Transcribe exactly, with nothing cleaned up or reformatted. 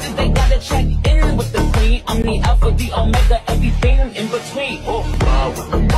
bitches, they gotta check in with the queen. I'm the alpha, the omega, everything in between. Oh, fly with the